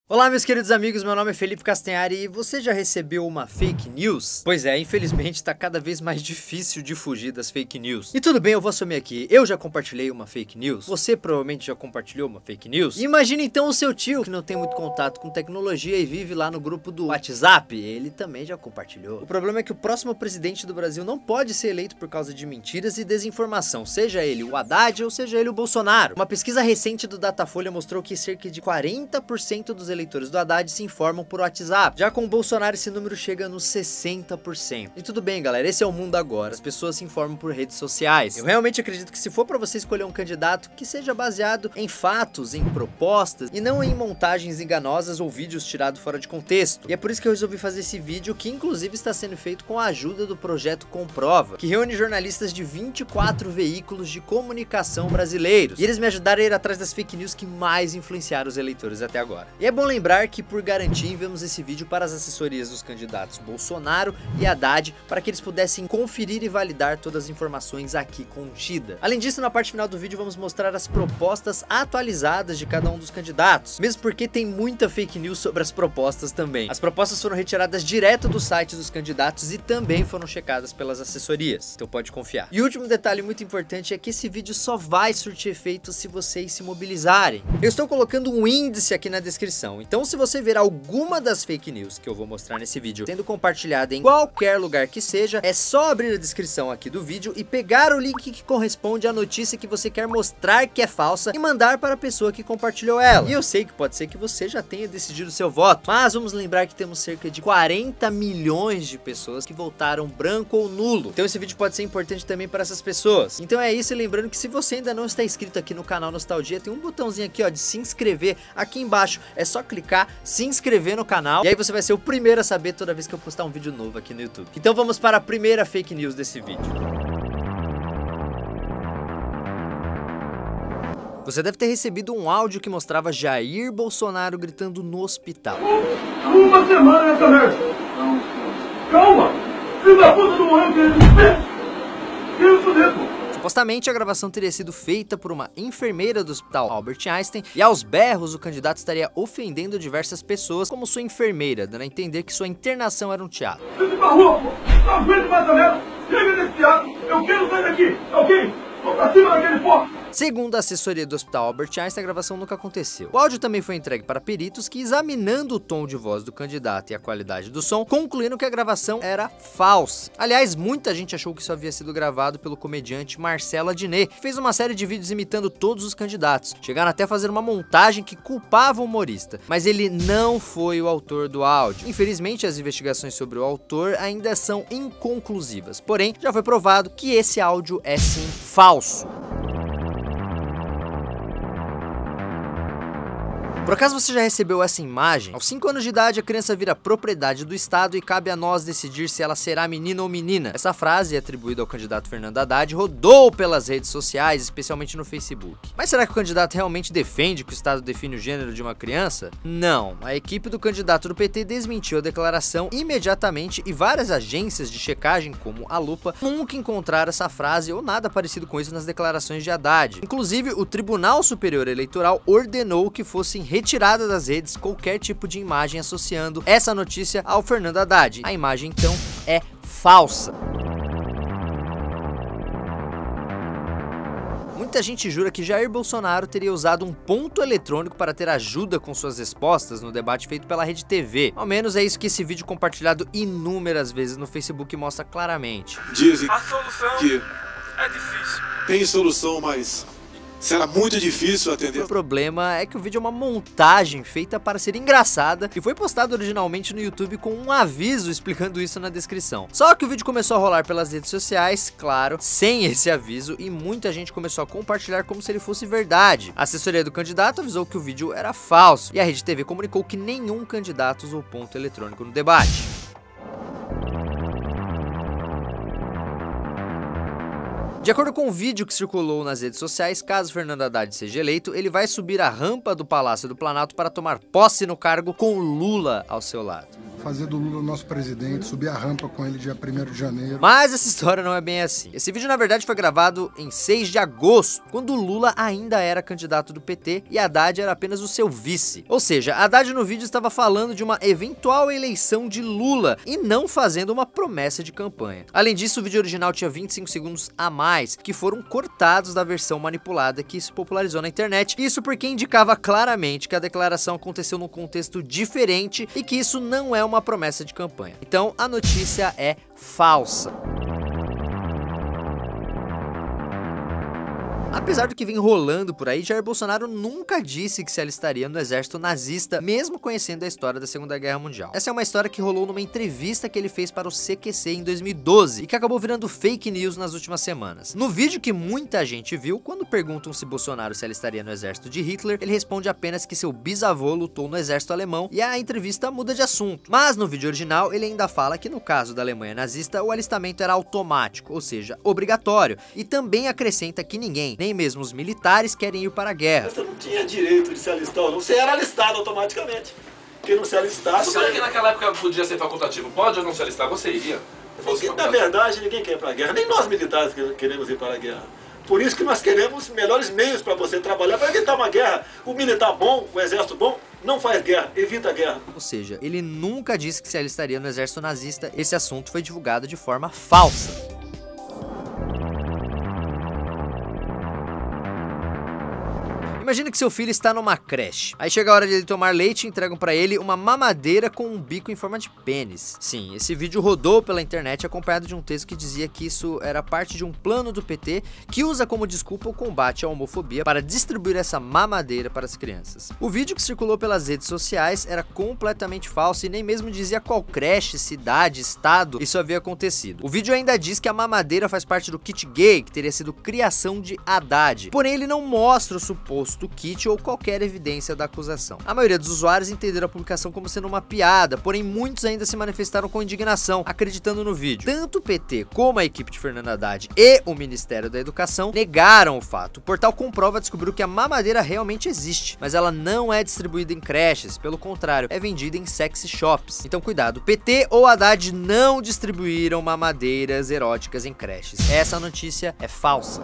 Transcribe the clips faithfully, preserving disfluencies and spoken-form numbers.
Olá meus queridos amigos, meu nome é Felipe Castanhari e você já recebeu uma fake news? Pois é, infelizmente tá cada vez mais difícil de fugir das fake news. E tudo bem, eu vou assumir aqui, eu já compartilhei uma fake news, você provavelmente já compartilhou uma fake news. E imagina então o seu tio que não tem muito contato com tecnologia e vive lá no grupo do WhatsApp, ele também já compartilhou. O problema é que o próximo presidente do Brasil não pode ser eleito por causa de mentiras e desinformação, seja ele o Haddad ou seja ele o Bolsonaro. Uma pesquisa recente do Datafolha mostrou que cerca de quarenta por cento dos eleitores do Haddad se informam por WhatsApp. Já com o Bolsonaro esse número chega nos sessenta por cento. E tudo bem, galera, esse é o mundo agora. As pessoas se informam por redes sociais. Eu realmente acredito que se for pra você escolher um candidato, que seja baseado em fatos, em propostas e não em montagens enganosas ou vídeos tirados fora de contexto. E é por isso que eu resolvi fazer esse vídeo, que inclusive está sendo feito com a ajuda do projeto Comprova, que reúne jornalistas de vinte e quatro veículos de comunicação brasileiros. E eles me ajudaram a ir atrás das fake news que mais influenciaram os eleitores até agora. E é bom lembrar que, por garantia, enviamos esse vídeo para as assessorias dos candidatos Bolsonaro e Haddad, para que eles pudessem conferir e validar todas as informações aqui contidas. Além disso, na parte final do vídeo vamos mostrar as propostas atualizadas de cada um dos candidatos, mesmo porque tem muita fake news sobre as propostas também. As propostas foram retiradas direto do site dos candidatos e também foram checadas pelas assessorias, então pode confiar. E o último detalhe muito importante é que esse vídeo só vai surtir efeito se vocês se mobilizarem. Eu estou colocando um índice aqui na descrição, então se você ver alguma das fake news que eu vou mostrar nesse vídeo sendo compartilhada em qualquer lugar que seja, é só abrir a descrição aqui do vídeo e pegar o link que corresponde à notícia que você quer mostrar que é falsa e mandar para a pessoa que compartilhou ela. E eu sei que pode ser que você já tenha decidido o seu voto, mas vamos lembrar que temos cerca de quarenta milhões de pessoas que votaram branco ou nulo. Então esse vídeo pode ser importante também para essas pessoas. Então é isso, e lembrando que se você ainda não está inscrito aqui no canal Nostalgia, tem um botãozinho aqui ó de se inscrever aqui embaixo, é só clicar, se inscrever no canal e aí você vai ser o primeiro a saber toda vez que eu postar um vídeo novo aqui no YouTube. Então vamos para a primeira fake news desse vídeo. Você deve ter recebido um áudio que mostrava Jair Bolsonaro gritando no hospital. Uma semana nessa merda! Calma! Filho da puta do morreu, que isso dentro! Supostamente a gravação teria sido feita por uma enfermeira do hospital Albert Einstein e aos berros o candidato estaria ofendendo diversas pessoas como sua enfermeira, dando a entender que sua internação era um teatro. Vem pra rua, pô! Não aguento mais essa merda! Chega desse teatro! Eu quero sair daqui! Ok? Vou pra cima daquele pó! Segundo a assessoria do Hospital Albert Einstein, a gravação nunca aconteceu. O áudio também foi entregue para peritos que, examinando o tom de voz do candidato e a qualidade do som, concluíram que a gravação era falsa. Aliás, muita gente achou que isso havia sido gravado pelo comediante Marcelo Adnet, que fez uma série de vídeos imitando todos os candidatos. Chegaram até a fazer uma montagem que culpava o humorista, mas ele não foi o autor do áudio. Infelizmente, as investigações sobre o autor ainda são inconclusivas, porém, já foi provado que esse áudio é sim falso. Por acaso você já recebeu essa imagem? Aos cinco anos de idade, a criança vira propriedade do Estado e cabe a nós decidir se ela será menino ou menina. Essa frase, atribuída ao candidato Fernando Haddad, rodou pelas redes sociais, especialmente no Facebook. Mas será que o candidato realmente defende que o Estado define o gênero de uma criança? Não. A equipe do candidato do P T desmentiu a declaração imediatamente e várias agências de checagem, como a Lupa, nunca encontraram essa frase ou nada parecido com isso nas declarações de Haddad. Inclusive, o Tribunal Superior Eleitoral ordenou que fossem retirada das redes qualquer tipo de imagem associando essa notícia ao Fernando Haddad. A imagem, então, é falsa. Muita gente jura que Jair Bolsonaro teria usado um ponto eletrônico para ter ajuda com suas respostas no debate feito pela Rede T V. Ao menos é isso que esse vídeo compartilhado inúmeras vezes no Facebook mostra claramente. Dizem a solução que é difícil. tem solução, mas será muito difícil atender. O problema é que o vídeo é uma montagem feita para ser engraçada e foi postado originalmente no YouTube com um aviso explicando isso na descrição. Só que o vídeo começou a rolar pelas redes sociais, claro, sem esse aviso, e muita gente começou a compartilhar como se ele fosse verdade. A assessoria do candidato avisou que o vídeo era falso e a Rede T V comunicou que nenhum candidato usou ponto eletrônico no debate. De acordo com o vídeo que circulou nas redes sociais, caso Fernando Haddad seja eleito, ele vai subir a rampa do Palácio do Planalto para tomar posse no cargo com Lula ao seu lado. fazer do Lula o nosso presidente, subir a rampa com ele dia primeiro de janeiro. Mas essa história não é bem assim. Esse vídeo, na verdade, foi gravado em seis de agosto, quando o Lula ainda era candidato do P T e Haddad era apenas o seu vice. Ou seja, Haddad no vídeo estava falando de uma eventual eleição de Lula e não fazendo uma promessa de campanha. Além disso, o vídeo original tinha vinte e cinco segundos a mais, que foram cortados da versão manipulada que se popularizou na internet. Isso porque indicava claramente que a declaração aconteceu num contexto diferente e que isso não é uma promessa de campanha. Então, a notícia é falsa. Apesar do que vem rolando por aí, Jair Bolsonaro nunca disse que se alistaria no exército nazista, mesmo conhecendo a história da Segunda Guerra Mundial. Essa é uma história que rolou numa entrevista que ele fez para o C Q C em dois mil e doze e que acabou virando fake news nas últimas semanas. No vídeo que muita gente viu, quando perguntam se Bolsonaro se alistaria no exército de Hitler, ele responde apenas que seu bisavô lutou no exército alemão e a entrevista muda de assunto. Mas no vídeo original, ele ainda fala que no caso da Alemanha nazista, o alistamento era automático, ou seja, obrigatório, e também acrescenta que ninguém, nem mesmo os militares, querem ir para a guerra. Você não tinha direito de se alistar ou não, você era alistado automaticamente. Quem não se alistasse... Você que naquela época podia ser facultativo, pode ou não se alistar, você iria? Ninguém, na verdade, ninguém quer ir para a guerra, nem nós militares queremos ir para a guerra. Por isso que nós queremos melhores meios para você trabalhar, para evitar uma guerra. O militar bom, o exército bom, não faz guerra, evita a guerra. Ou seja, ele nunca disse que se alistaria no exército nazista. Esse assunto foi divulgado de forma falsa. Imagina que seu filho está numa creche. Aí chega a hora de ele tomar leite e entregam pra ele uma mamadeira com um bico em forma de pênis. Sim, esse vídeo rodou pela internet acompanhado de um texto que dizia que isso era parte de um plano do P T que usa como desculpa o combate à homofobia para distribuir essa mamadeira para as crianças. O vídeo que circulou pelas redes sociais era completamente falso e nem mesmo dizia qual creche, cidade, estado isso havia acontecido. O vídeo ainda diz que a mamadeira faz parte do kit gay, que teria sido criação de Haddad. Porém, ele não mostra o suposto do kit ou qualquer evidência da acusação. A maioria dos usuários entenderam a publicação como sendo uma piada, porém muitos ainda se manifestaram com indignação, acreditando no vídeo. Tanto o P T como a equipe de Fernando Haddad e o Ministério da Educação negaram o fato. O portal Comprova descobriu que a mamadeira realmente existe, mas ela não é distribuída em creches, pelo contrário, é vendida em sex shops. Então cuidado, P T ou Haddad não distribuíram mamadeiras eróticas em creches. Essa notícia é falsa.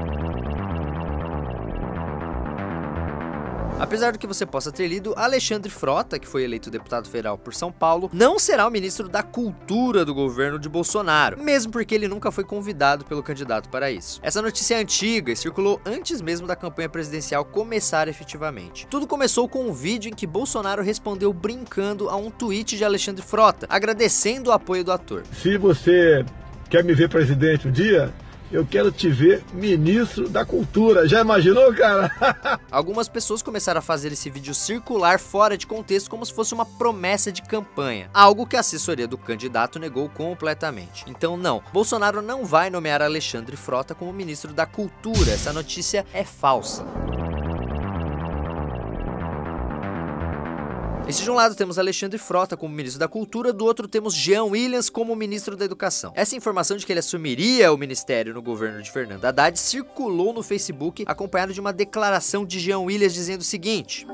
Apesar do que você possa ter lido, Alexandre Frota, que foi eleito deputado federal por São Paulo, não será o ministro da Cultura do governo de Bolsonaro, mesmo porque ele nunca foi convidado pelo candidato para isso. Essa notícia é antiga e circulou antes mesmo da campanha presidencial começar efetivamente. Tudo começou com um vídeo em que Bolsonaro respondeu brincando a um tweet de Alexandre Frota, agradecendo o apoio do ator. Se você quer me ver presidente um dia, eu quero te ver ministro da Cultura. Já imaginou, cara? Algumas pessoas começaram a fazer esse vídeo circular fora de contexto como se fosse uma promessa de campanha, algo que a assessoria do candidato negou completamente. Então não, Bolsonaro não vai nomear Alexandre Frota como ministro da Cultura. Essa notícia é falsa. E se de um lado temos Alexandre Frota como ministro da Cultura, do outro temos Jean Williams como ministro da Educação. Essa informação de que ele assumiria o ministério no governo de Fernando Haddad circulou no Facebook, acompanhado de uma declaração de Jean Williams dizendo o seguinte: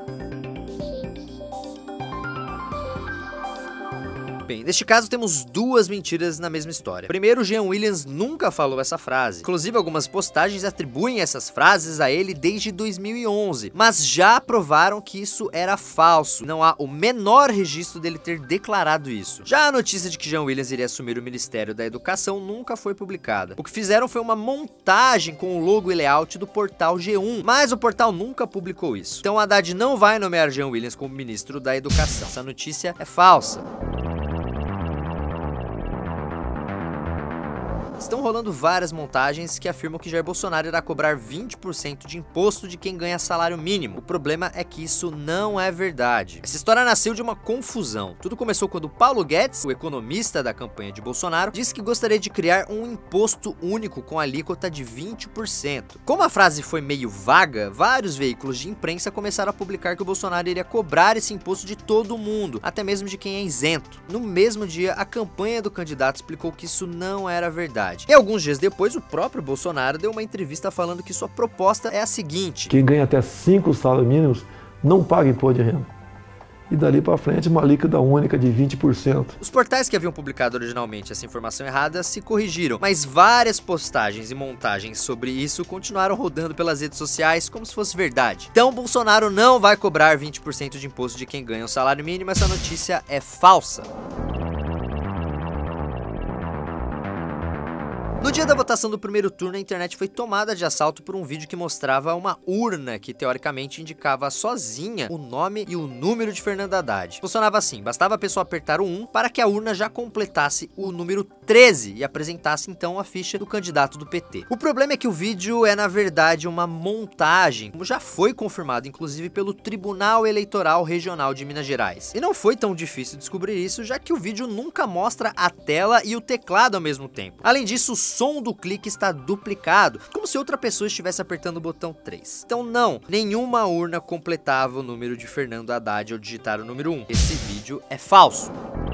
bem, neste caso temos duas mentiras na mesma história. Primeiro, Jean Williams nunca falou essa frase. Inclusive, algumas postagens atribuem essas frases a ele desde dois mil e onze, mas já provaram que isso era falso. Não há o menor registro dele ter declarado isso. Já a notícia de que Jean Williams iria assumir o Ministério da Educação nunca foi publicada. O que fizeram foi uma montagem com o logo e layout do portal G um, mas o portal nunca publicou isso. Então Haddad não vai nomear Jean Williams como ministro da Educação. Essa notícia é falsa. Estão rolando várias montagens que afirmam que Jair Bolsonaro irá cobrar vinte por cento de imposto de quem ganha salário mínimo. O problema é que isso não é verdade. Essa história nasceu de uma confusão. Tudo começou quando Paulo Guedes, o economista da campanha de Bolsonaro, disse que gostaria de criar um imposto único com alíquota de vinte por cento. Como a frase foi meio vaga, vários veículos de imprensa começaram a publicar que o Bolsonaro iria cobrar esse imposto de todo mundo, até mesmo de quem é isento. No mesmo dia, a campanha do candidato explicou que isso não era verdade. E alguns dias depois, o próprio Bolsonaro deu uma entrevista falando que sua proposta é a seguinte: quem ganha até cinco salários mínimos não paga imposto de renda. e dali para frente uma alíquota única de vinte por cento. Os portais que haviam publicado originalmente essa informação errada se corrigiram, mas várias postagens e montagens sobre isso continuaram rodando pelas redes sociais como se fosse verdade. Então Bolsonaro não vai cobrar vinte por cento de imposto de quem ganha o salário mínimo, essa notícia é falsa. No dia da votação do primeiro turno, a internet foi tomada de assalto por um vídeo que mostrava uma urna que teoricamente indicava sozinha o nome e o número de Fernando Haddad. Funcionava assim, bastava a pessoa apertar o um para que a urna já completasse o número treze e apresentasse então a ficha do candidato do P T. O problema é que o vídeo é na verdade uma montagem, como já foi confirmado inclusive pelo Tribunal Eleitoral Regional de Minas Gerais. E não foi tão difícil descobrir isso, já que o vídeo nunca mostra a tela e o teclado ao mesmo tempo. Além disso, o som do clique está duplicado, como se outra pessoa estivesse apertando o botão três. Então não, nenhuma urna completava o número de Fernando Haddad ao digitar o número um. Esse vídeo é falso.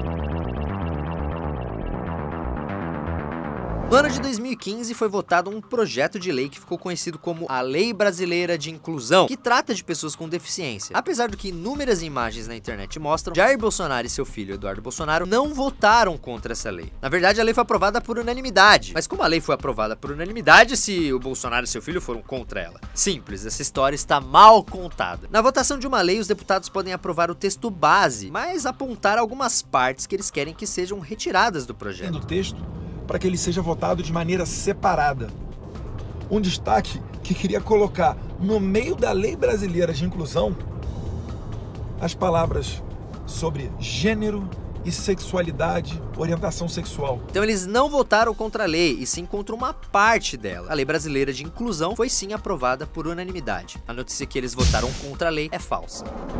No ano de dois mil e quinze foi votado um projeto de lei que ficou conhecido como a Lei Brasileira de Inclusão, que trata de pessoas com deficiência. Apesar do que inúmeras imagens na internet mostram, Jair Bolsonaro e seu filho Eduardo Bolsonaro não votaram contra essa lei. Na verdade, a lei foi aprovada por unanimidade. Mas como a lei foi aprovada por unanimidade se o Bolsonaro e seu filho foram contra ela? Simples, essa história está mal contada. Na votação de uma lei, os deputados podem aprovar o texto base, mas apontar algumas partes que eles querem que sejam retiradas do projeto. Do texto, para que ele seja votado de maneira separada. Um destaque que queria colocar no meio da Lei Brasileira de Inclusão as palavras sobre gênero e sexualidade, orientação sexual. Então eles não votaram contra a lei, e sim contra uma parte dela. A Lei Brasileira de Inclusão foi sim aprovada por unanimidade. A notícia que eles votaram contra a lei é falsa.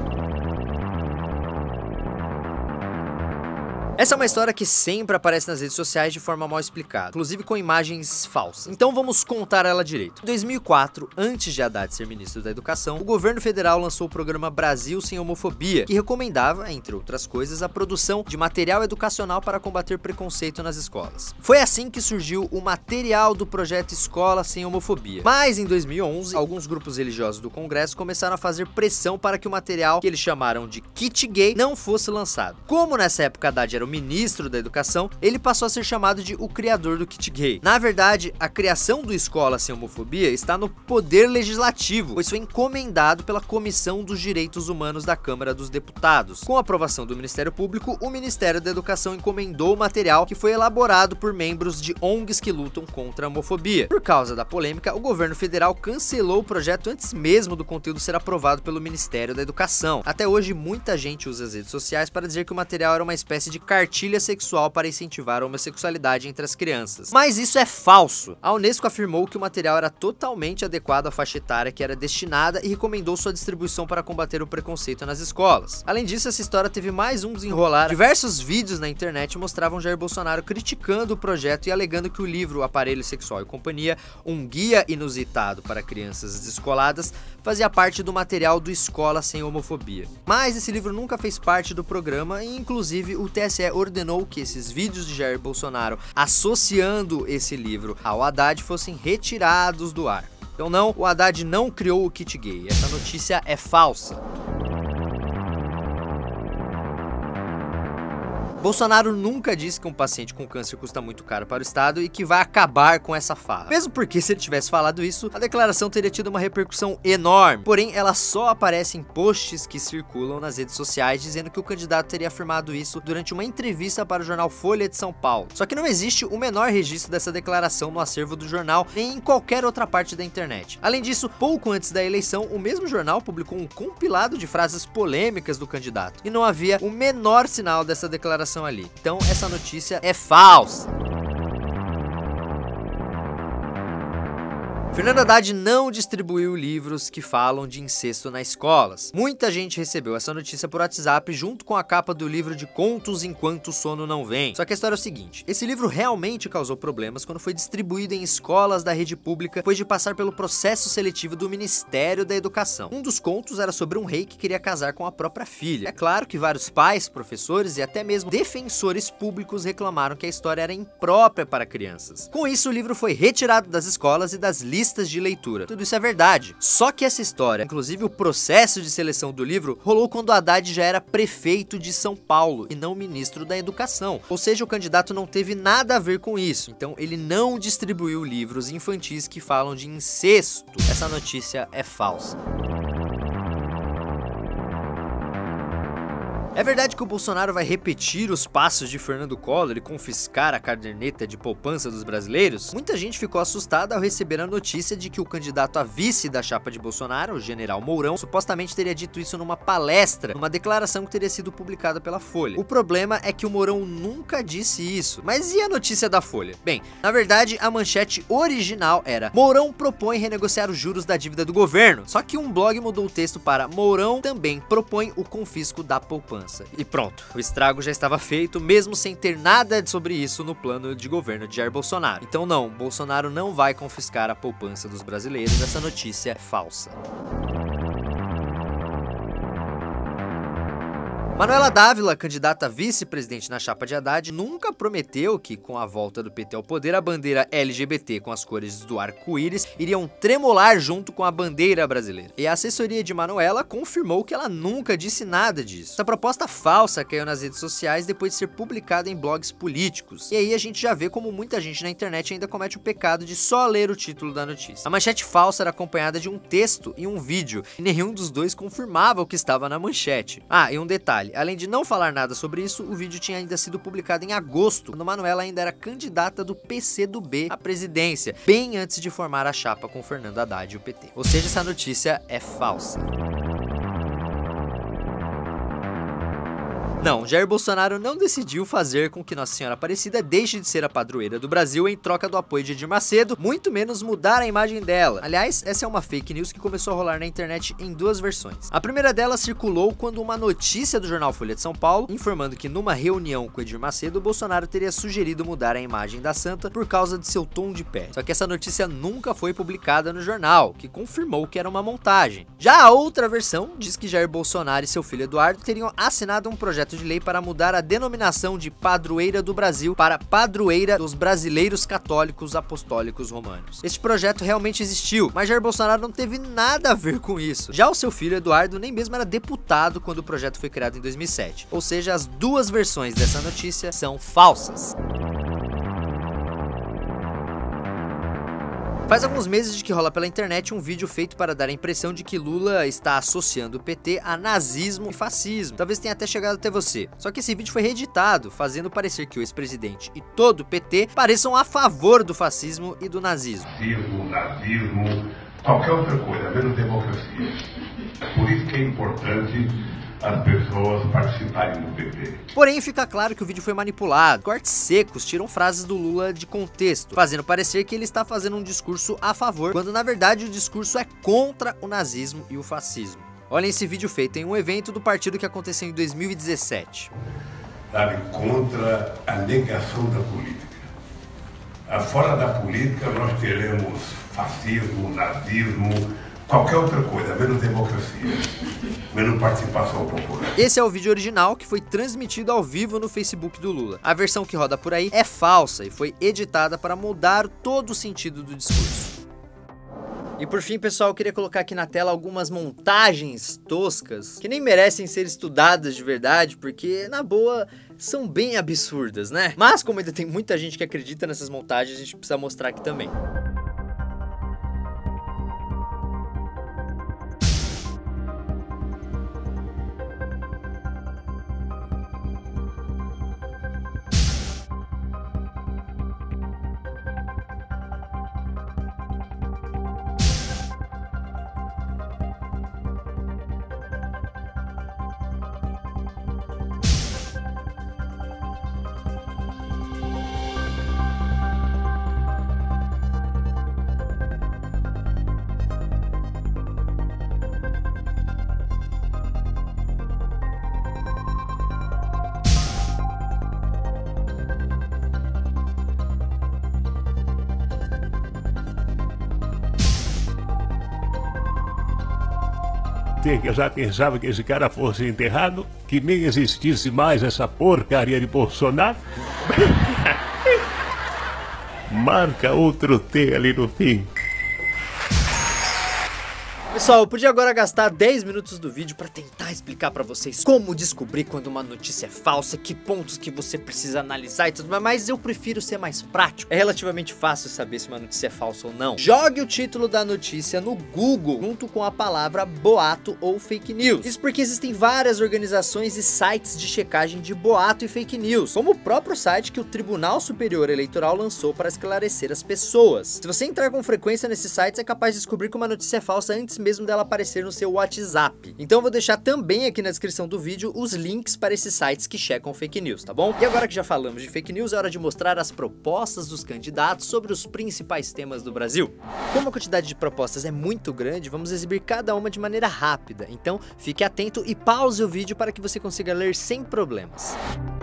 Essa é uma história que sempre aparece nas redes sociais de forma mal explicada, inclusive com imagens falsas. Então vamos contar ela direito. Em dois mil e quatro, antes de Haddad ser ministro da Educação, o governo federal lançou o programa Brasil Sem Homofobia, que recomendava, entre outras coisas, a produção de material educacional para combater preconceito nas escolas. Foi assim que surgiu o material do projeto Escola Sem Homofobia. Mas em dois mil e onze, alguns grupos religiosos do Congresso começaram a fazer pressão para que o material, que eles chamaram de kit gay, não fosse lançado. Como nessa época Haddad era o ministro da Educação, ele passou a ser chamado de o criador do kit gay. Na verdade, a criação do Escola Sem Homofobia está no Poder Legislativo, pois foi encomendado pela Comissão dos Direitos Humanos da Câmara dos Deputados. Com a aprovação do Ministério Público, o Ministério da Educação encomendou o material, que foi elaborado por membros de O N Gs que lutam contra a homofobia. Por causa da polêmica, o governo federal cancelou o projeto antes mesmo do conteúdo ser aprovado pelo Ministério da Educação. Até hoje, muita gente usa as redes sociais para dizer que o material era uma espécie de cartilha sexual para incentivar a homossexualidade entre as crianças. Mas isso é falso. A Unesco afirmou que o material era totalmente adequado à faixa etária que era destinada e recomendou sua distribuição para combater o preconceito nas escolas. Além disso, essa história teve mais um desenrolar. Diversos vídeos na internet mostravam Jair Bolsonaro criticando o projeto e alegando que o livro Aparelho Sexual e Companhia, um guia inusitado para crianças descoladas, fazia parte do material do Escola Sem Homofobia. Mas esse livro nunca fez parte do programa e, inclusive, o T S E ordenou que esses vídeos de Jair Bolsonaro associando esse livro ao Haddad fossem retirados do ar. Então não, o Haddad não criou o kit gay. Essa notícia é falsa. Bolsonaro nunca disse que um paciente com câncer custa muito caro para o Estado e que vai acabar com essa fala. Mesmo porque, se ele tivesse falado isso, a declaração teria tido uma repercussão enorme. Porém, ela só aparece em posts que circulam nas redes sociais dizendo que o candidato teria afirmado isso durante uma entrevista para o jornal Folha de São Paulo. Só que não existe o menor registro dessa declaração no acervo do jornal, nem em qualquer outra parte da internet. Além disso, pouco antes da eleição, o mesmo jornal publicou um compilado de frases polêmicas do candidato. E não havia o menor sinal dessa declaração ali. Então essa notícia é falsa. Fernando Haddad não distribuiu livros que falam de incesto nas escolas. Muita gente recebeu essa notícia por WhatsApp junto com a capa do livro de contos Enquanto o Sono Não Vem. Só que a história é o seguinte: esse livro realmente causou problemas quando foi distribuído em escolas da rede pública depois de passar pelo processo seletivo do Ministério da Educação. Um dos contos era sobre um rei que queria casar com a própria filha. É claro que vários pais, professores e até mesmo defensores públicos reclamaram que a história era imprópria para crianças. Com isso, o livro foi retirado das escolas e das listas listas de leitura. Tudo isso é verdade. Só que essa história, inclusive o processo de seleção do livro, rolou quando Haddad já era prefeito de São Paulo e não ministro da Educação. Ou seja, o candidato não teve nada a ver com isso. Então ele não distribuiu livros infantis que falam de incesto. Essa notícia é falsa. É verdade que o Bolsonaro vai repetir os passos de Fernando Collor e confiscar a caderneta de poupança dos brasileiros? Muita gente ficou assustada ao receber a notícia de que o candidato a vice da chapa de Bolsonaro, o general Mourão, supostamente teria dito isso numa palestra, numa declaração que teria sido publicada pela Folha. O problema é que o Mourão nunca disse isso. Mas e a notícia da Folha? Bem, na verdade, a manchete original era: Mourão propõe renegociar os juros da dívida do governo. Só que um blog mudou o texto para: Mourão também propõe o confisco da poupança. E pronto, o estrago já estava feito, mesmo sem ter nada sobre isso no plano de governo de Jair Bolsonaro. Então não, Bolsonaro não vai confiscar a poupança dos brasileiros, essa notícia é falsa. Manuela Dávila, candidata a vice-presidente na chapa de Haddad, nunca prometeu que, com a volta do P T ao poder, a bandeira L G B T com as cores do arco-íris iriam tremolar junto com a bandeira brasileira. E a assessoria de Manuela confirmou que ela nunca disse nada disso. Essa proposta falsa caiu nas redes sociais depois de ser publicada em blogs políticos. E aí a gente já vê como muita gente na internet ainda comete o pecado de só ler o título da notícia. A manchete falsa era acompanhada de um texto e um vídeo, e nenhum dos dois confirmava o que estava na manchete. Ah, e um detalhe. Além de não falar nada sobre isso, o vídeo tinha ainda sido publicado em agosto, quando Manuela ainda era candidata do P C do B à presidência, bem antes de formar a chapa com Fernando Haddad e o P T. Ou seja, essa notícia é falsa. Não, Jair Bolsonaro não decidiu fazer com que Nossa Senhora Aparecida deixe de ser a padroeira do Brasil em troca do apoio de Edir Macedo, muito menos mudar a imagem dela. Aliás, essa é uma fake news que começou a rolar na internet em duas versões. A primeira delas circulou quando uma notícia do jornal Folha de São Paulo, informando que numa reunião com Edir Macedo, Bolsonaro teria sugerido mudar a imagem da santa por causa de seu tom de pele. Só que essa notícia nunca foi publicada no jornal, que confirmou que era uma montagem. Já a outra versão diz que Jair Bolsonaro e seu filho Eduardo teriam assinado um projeto de lei para mudar a denominação de padroeira do Brasil para padroeira dos brasileiros católicos apostólicos romanos. Este projeto realmente existiu, mas Jair Bolsonaro não teve nada a ver com isso. Já o seu filho Eduardo nem mesmo era deputado quando o projeto foi criado em dois mil e sete. Ou seja, as duas versões dessa notícia são falsas. Faz alguns meses de que rola pela internet um vídeo feito para dar a impressão de que Lula está associando o P T a nazismo e fascismo. Talvez tenha até chegado até você. Só que esse vídeo foi reeditado, fazendo parecer que o ex-presidente e todo o P T pareçam a favor do fascismo e do nazismo. Fascismo, nazismo, qualquer outra coisa, menos democracia. Por isso que é importante as pessoas participarem do P T. Porém, fica claro que o vídeo foi manipulado. Cortes secos tiram frases do Lula de contexto, fazendo parecer que ele está fazendo um discurso a favor, quando na verdade o discurso é contra o nazismo e o fascismo. Olhem esse vídeo feito em um evento do partido que aconteceu em dois mil e dezessete. Sabe, contra a negação da política. Fora da política nós teremos fascismo, nazismo, qualquer outra coisa, menos democracia, menos participação popular. Esse é o vídeo original que foi transmitido ao vivo no Facebook do Lula. A versão que roda por aí é falsa e foi editada para mudar todo o sentido do discurso. E por fim, pessoal, eu queria colocar aqui na tela algumas montagens toscas que nem merecem ser estudadas de verdade, porque, na boa, são bem absurdas, né? Mas como ainda tem muita gente que acredita nessas montagens, a gente precisa mostrar aqui também. Eu já pensava que esse cara fosse enterrado, que nem existisse mais essa porcaria de Bolsonaro. Marca outro T ali no fim. Pessoal, eu podia agora gastar dez minutos do vídeo pra tentar explicar pra vocês como descobrir quando uma notícia é falsa, que pontos que você precisa analisar e tudo mais, mas eu prefiro ser mais prático. É relativamente fácil saber se uma notícia é falsa ou não. Jogue o título da notícia no Google, junto com a palavra boato ou fake news. Isso porque existem várias organizações e sites de checagem de boato e fake news, como o próprio site que o Tribunal Superior Eleitoral lançou para esclarecer as pessoas. Se você entrar com frequência nesses sites, é capaz de descobrir que uma notícia é falsa antes mesmo dela aparecer no seu WhatsApp. Então eu vou deixar também aqui na descrição do vídeo os links para esses sites que checam fake news, tá bom? E agora que já falamos de fake news, é hora de mostrar as propostas dos candidatos sobre os principais temas do Brasil. Como a quantidade de propostas é muito grande, vamos exibir cada uma de maneira rápida, então fique atento e pause o vídeo para que você consiga ler sem problemas.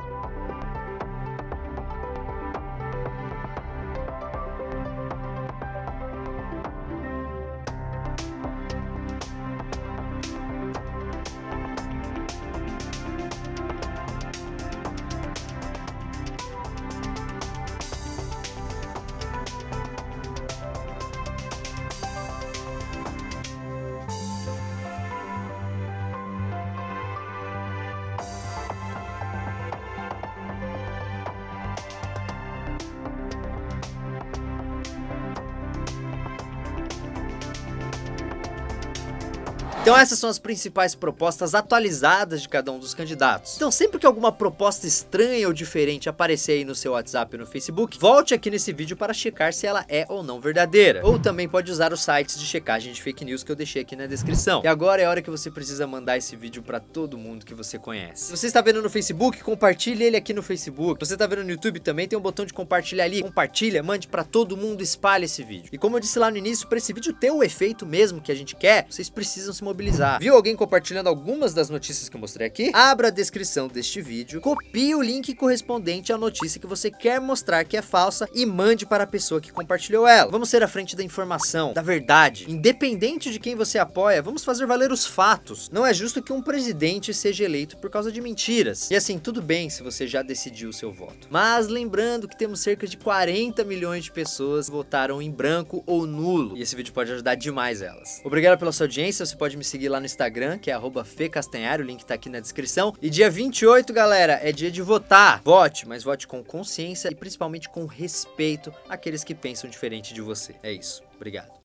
Então essas são as principais propostas atualizadas de cada um dos candidatos. Então sempre que alguma proposta estranha ou diferente aparecer aí no seu WhatsApp ou no Facebook, volte aqui nesse vídeo para checar se ela é ou não verdadeira. Ou também pode usar os sites de checagem de fake news que eu deixei aqui na descrição. E agora é a hora que você precisa mandar esse vídeo para todo mundo que você conhece. Se você está vendo no Facebook, compartilhe ele aqui no Facebook. Se você está vendo no YouTube também, tem um botão de compartilhar ali. Compartilha, mande para todo mundo, espalhe esse vídeo. E como eu disse lá no início, para esse vídeo ter o efeito mesmo que a gente quer, vocês precisam se mobilizar. Mobilizar. Viu alguém compartilhando algumas das notícias que eu mostrei aqui? Abra a descrição deste vídeo, copie o link correspondente à notícia que você quer mostrar que é falsa e mande para a pessoa que compartilhou ela. Vamos ser à frente da informação, da verdade. Independente de quem você apoia, vamos fazer valer os fatos. Não é justo que um presidente seja eleito por causa de mentiras. E assim, tudo bem se você já decidiu o seu voto. Mas lembrando que temos cerca de quarenta milhões de pessoas que votaram em branco ou nulo. E esse vídeo pode ajudar demais elas. Obrigado pela sua audiência, você pode me seguir lá no Instagram, que é arroba fecastanhari, o link tá aqui na descrição. E dia vinte e oito, galera, é dia de votar. Vote, mas vote com consciência e principalmente com respeito àqueles que pensam diferente de você. É isso. Obrigado.